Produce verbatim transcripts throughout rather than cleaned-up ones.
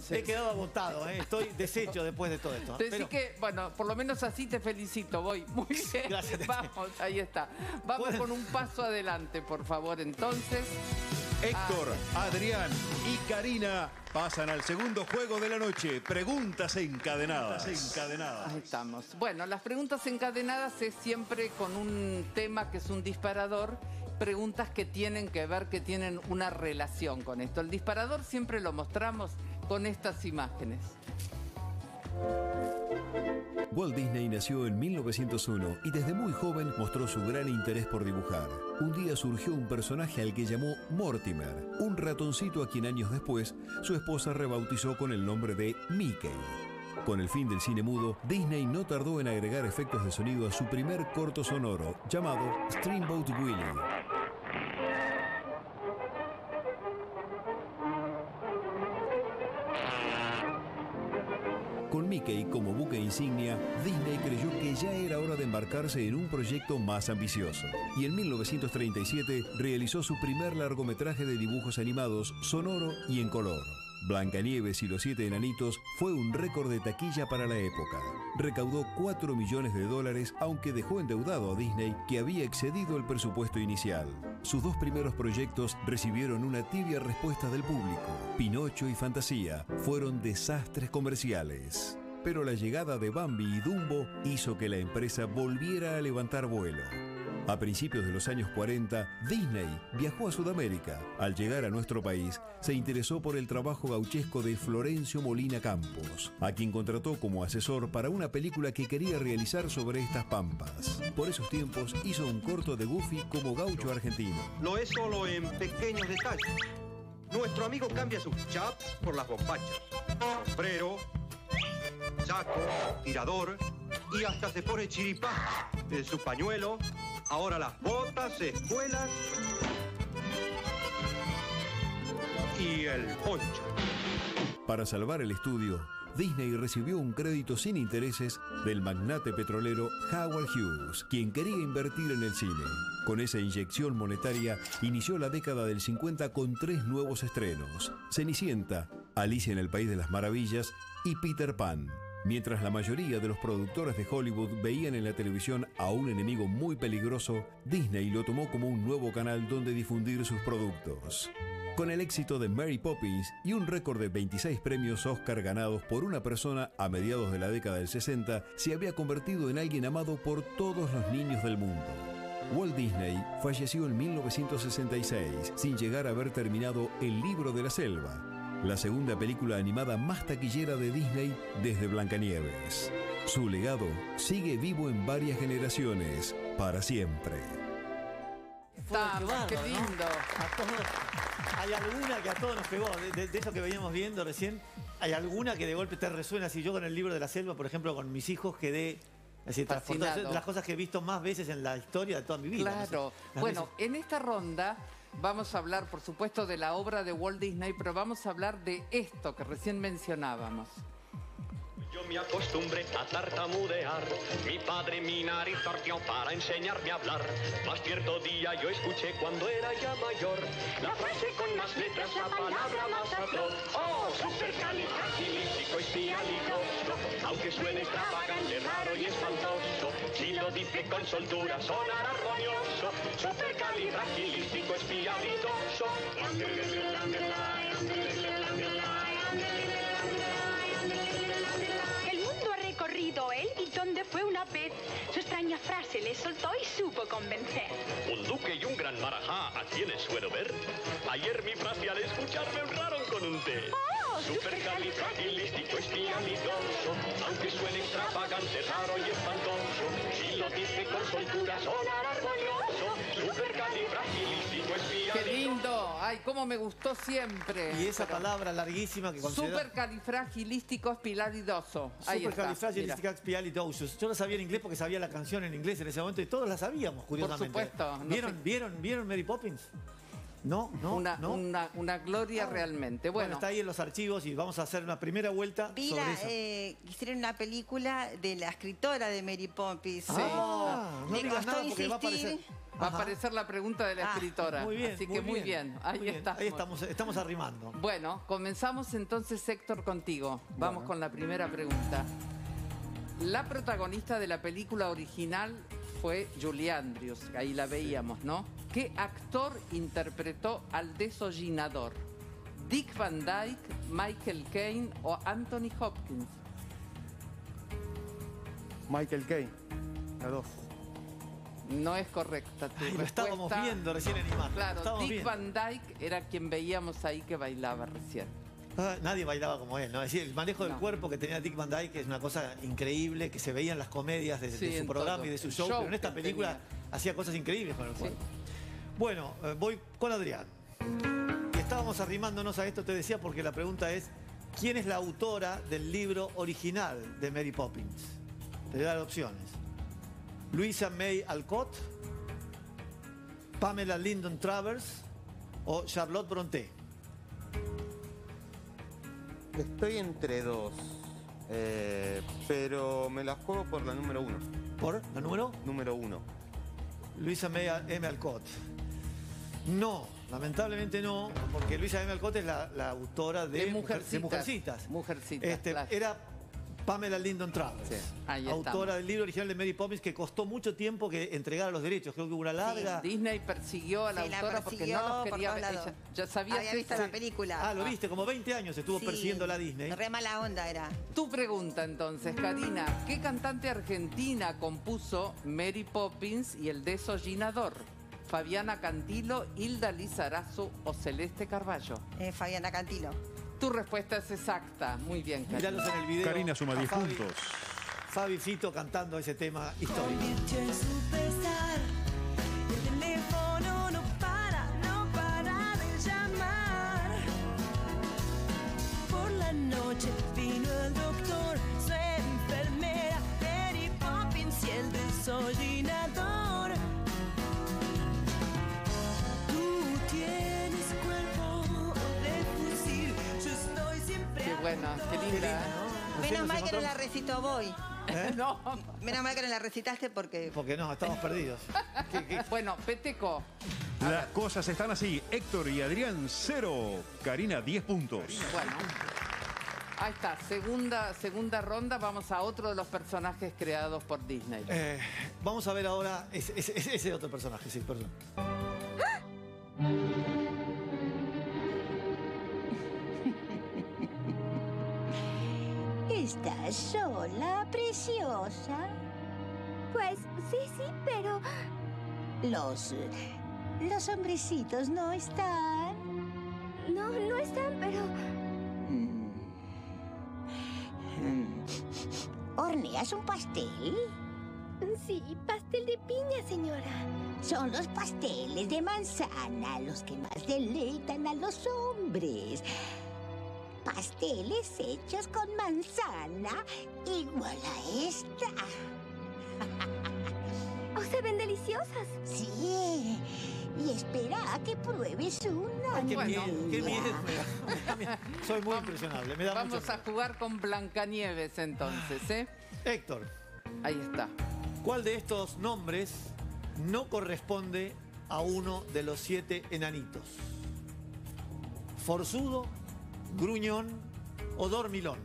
entonces. He quedado agotado, ¿eh? Estoy deshecho después de todo esto. Decí Pero... que, bueno, por lo menos así te felicito, voy. Muy bien. Gracias. Vamos, ahí está. Vamos Bueno. con un paso adelante, por favor, entonces. Héctor, Adrián y Karina pasan al segundo juego de la noche. Preguntas encadenadas. encadenadas. Ahí estamos. Bueno, las preguntas encadenadas es siempre con un tema que es un disparador. Preguntas que tienen que ver, que tienen una relación con esto. El disparador siempre lo mostramos con estas imágenes. Walt Disney nació en mil novecientos uno y desde muy joven mostró su gran interés por dibujar. Un día surgió un personaje al que llamó Mortimer, un ratoncito a quien años después su esposa rebautizó con el nombre de Mickey. Con el fin del cine mudo, Disney no tardó en agregar efectos de sonido a su primer corto sonoro, llamado Steamboat Willie. Con Mickey como buque insignia, Disney creyó que ya era hora de embarcarse en un proyecto más ambicioso. Y en mil novecientos treinta y siete realizó su primer largometraje de dibujos animados, sonoro y en color. Blancanieves y los siete enanitos fue un récord de taquilla para la época. Recaudó cuatro millones de dólares, aunque dejó endeudado a Disney, que había excedido el presupuesto inicial. Sus dos primeros proyectos recibieron una tibia respuesta del público. Pinocho y Fantasía fueron desastres comerciales. Pero la llegada de Bambi y Dumbo hizo que la empresa volviera a levantar vuelo. A principios de los años cuarenta, Disney viajó a Sudamérica. Al llegar a nuestro país, se interesó por el trabajo gauchesco de Florencio Molina Campos, a quien contrató como asesor para una película que quería realizar sobre estas pampas. Por esos tiempos, hizo un corto de Goofy como gaucho argentino. Lo es solo en pequeños detalles. Nuestro amigo cambia sus chaps por las bombachas. Sombrero, saco, tirador y hasta se pone chiripá en su pañuelo. Ahora las botas, espuelas y el poncho. Para salvar el estudio, Disney recibió un crédito sin intereses del magnate petrolero Howard Hughes, quien quería invertir en el cine. Con esa inyección monetaria, inició la década del cincuenta con tres nuevos estrenos: Cenicienta, Alicia en el País de las Maravillas y Peter Pan. Mientras la mayoría de los productores de Hollywood veían en la televisión a un enemigo muy peligroso, Disney lo tomó como un nuevo canal donde difundir sus productos. Con el éxito de Mary Poppins y un récord de veintiséis premios Oscar ganados por una persona a mediados de la década del sesenta, se había convertido en alguien amado por todos los niños del mundo. Walt Disney falleció en mil novecientos sesenta y seis, sin llegar a haber terminado El Libro de la Selva, la segunda película animada más taquillera de Disney desde Blancanieves. Su legado sigue vivo en varias generaciones, para siempre. Estamos, qué lindo. ¿No? A todos, hay alguna que a todos nos pegó, de, de, de eso que veníamos viendo recién, hay alguna que de golpe te resuena. Si yo con El Libro de la Selva, por ejemplo, con mis hijos quedé... Es decir, transportado, de las cosas que he visto más veces en la historia de toda mi vida. Claro. No sé, Bueno, veces... en esta ronda vamos a hablar, por supuesto, de la obra de Walt Disney, pero vamos a hablar de esto que recién mencionábamos. Yo me acostumbré a tartamudear, mi padre mi nariz torció para enseñarme a hablar. Mas cierto día yo escuché cuando era ya mayor la frase con más letras, la palabra más atroz. ¡Oh, supercalifragilísticoespialidoso! Aunque suene extravagante, raro y espantoso, si lo dice con soltura sonará armonioso. Supercalifragilísticoespialidoso. Él y donde fue una vez, su extraña frase le soltó y supo convencer. Un duque y un gran marajá, ¿a quienes suelo ver? Ayer mi frase al escucharme honraron con un té. ¡Oh! Supercalifragilisticoespialidoso, aunque suene extravagante, raro y espantoso, si lo dice con soltura sonará armonioso. Supercalifragilisticoespialidoso. ¡Qué lindo! ¡Ay, cómo me gustó siempre! Y esa Pero... palabra larguísima que considera... Supercalifragilisticoespialidoso. Ahí está. Supercalifragilisticoespialidoso. Yo lo sabía en inglés porque sabía la canción en inglés en ese momento y todos la sabíamos, curiosamente. Por supuesto. No ¿Vieron, sé. ¿vieron, ¿Vieron Mary Poppins? No, no, una, no. Una, una gloria ah, realmente. Bueno. bueno, está ahí en los archivos y vamos a hacer una primera vuelta Vi sobre la, eso. Eh, hicieron una película de la escritora de Mary Poppins. Sí. Ah, no me digas costó nada porque va a insistir. aparecer. Va a aparecer la pregunta de la Ah, escritora. muy bien, Así que muy bien. bien. Ahí muy bien. estamos. Ahí estamos, estamos arrimando. Bueno, comenzamos entonces, Héctor, contigo. Vamos Bueno. con la primera pregunta. La protagonista de la película original fue Julie Andrews, ahí la veíamos, ¿no? ¿Qué actor interpretó al desollinador? ¿Dick Van Dyke, Michael Caine o Anthony Hopkins? Michael Caine, la dos. No es correcta tu Ay, lo respuesta. estábamos viendo recién en imagen. Claro, Estábamos Dick viendo. Van Dyke era quien veíamos ahí que bailaba recién. Ah, nadie bailaba como él, ¿no? Es decir, el manejo del No. cuerpo que tenía Dick Van Dyke es una cosa increíble, que se veía en las comedias de, Sí, de su en programa todo. y de su El show, show pero en esta que película tenía. hacía cosas increíbles con el Sí. cuerpo. Bueno, eh, voy con Adrián. Y estábamos arrimándonos a esto, te decía, porque la pregunta es, ¿quién es la autora del libro original de Mary Poppins? Te voy a dar opciones. Louisa May Alcott, Pamela Lyndon Travers o Charlotte Brontë. Estoy entre dos, eh, pero me la juego por la número uno. ¿Por la número? Número uno. Luisa May M. Alcott. No, lamentablemente no, porque Luisa M. Alcott es la, la autora de, De Mujer- Mujercitas. de Mujercitas. Mujercitas, Este, claro. Era Pamela Lyndon Travers, Sí, ahí autora estamos. del libro original de Mary Poppins, que costó mucho tiempo que entregara los derechos. Creo que hubo una larga... Disney persiguió a la Sí, la autora porque persiguió no los por quería todos ver. lados. Ella ya sabía Había visto la película. Ah, lo viste, como veinte años estuvo Sí, persiguiendo la Disney. Re mala onda era. Tu pregunta entonces, Karina. ¿Qué cantante argentina compuso Mary Poppins y el desollinador? ¿Fabiana Cantilo, Hilda Lizarazu o Celeste Carballo? Eh, Fabiana Cantilo. Tu respuesta es exacta. Muy bien, Karina. Miralos en el video. Karina suma a diez Fabi- puntos. Fabi Fito cantando ese tema histórico. Convirtió en su pesar. El teléfono no para, no para de llamar. Por la noche vino el doctor, su enfermera, Mary Poppins y el desollinador. Tú tienes cuerpo de fusil, yo estoy siempre. Qué buena, qué Qué lindo, linda. ¿no? Menos Recién mal nos que no la encontramos- recitó Boy. ¿Eh? No. Menos mal que no la recitaste porque... Porque no, estamos perdidos. ¿Qué- qué- Bueno, Peteco. Las cosas están así. Héctor y Adrián, cero. Karina, diez puntos. Bueno. Ahí está, segunda, segunda ronda. Vamos a otro de los personajes creados por Disney. Eh, vamos a ver ahora ese, ese- ese otro personaje, sí, perdón. ¿Estás sola, preciosa? Pues sí, sí, pero... Los... Los hombrecitos no están. No, no están, pero... Mm. Mm. ¿Horneas un pastel? Sí, pastel de piña, señora. Son los pasteles de manzana los que más deleitan a los hombres. Pasteles hechos con manzana, igual a esta. ¿O se ven deliciosas? Sí. Y espera a que pruebes una. Ay, qué Bueno. miedo, qué miedo. me da- me da miedo. Soy muy impresionable, me da Vamos mucho a miedo. jugar con Blancanieves entonces, ¿eh? Héctor, Ahí está. ¿cuál de estos nombres no corresponde a uno de los siete enanitos? ¿Forzudo, gruñón o dormilón?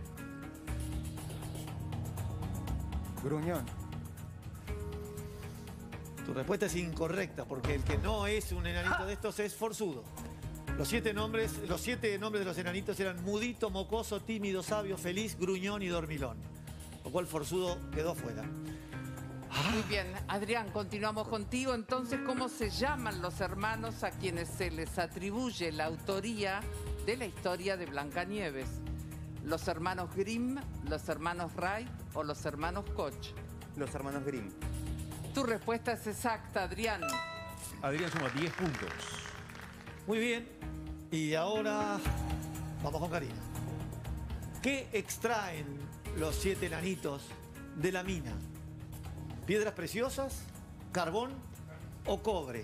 Gruñón. Tu respuesta es incorrecta, porque el que no es un enanito de estos es forzudo. Los siete nombres, los siete nombres de los enanitos eran mudito, mocoso, tímido, sabio, feliz, gruñón y dormilón. Lo cual forzudo quedó afuera. Muy bien, Adrián, continuamos contigo. Entonces, ¿cómo se llaman los hermanos a quienes se les atribuye la autoría de la historia de Blancanieves? ¿Los hermanos Grimm, los hermanos Wright o los hermanos Koch? Los hermanos Grimm. Tu respuesta es exacta, Adrián. Adrián suma diez puntos. Muy bien. Y ahora vamos con Karina. ¿Qué extraen los siete enanitos de la mina? ¿Piedras preciosas, carbón o cobre?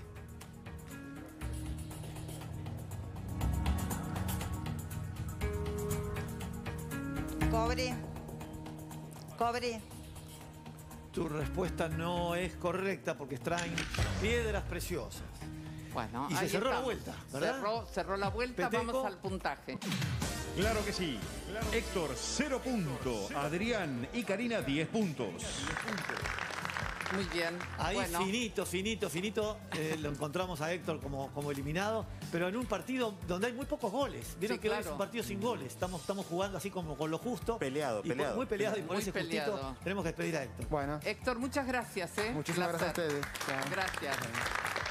Cobre. Cobre. Tu respuesta no es correcta porque extraen piedras preciosas. Bueno, y se ahí cerró la estamos. vuelta, ¿verdad? Cerró, cerró la vuelta, Peteco. vamos al puntaje. Claro que sí. Héctor, cero puntos. Adrián y Karina, diez puntos. Muy bien. Ahí bueno. finito, finito, finito, eh, lo encontramos a Héctor como, como eliminado, pero en un partido donde hay muy pocos goles. Vieron Sí, que hoy claro. es un partido sin goles. Estamos, estamos jugando así como con lo justo. Peleado, y peleado. por- muy peleado y por Muy ese peleado. justito tenemos que despedir a Héctor. Bueno, Héctor, muchas gracias. ¿eh? muchísimas Placer. gracias a ustedes. Chao. Gracias.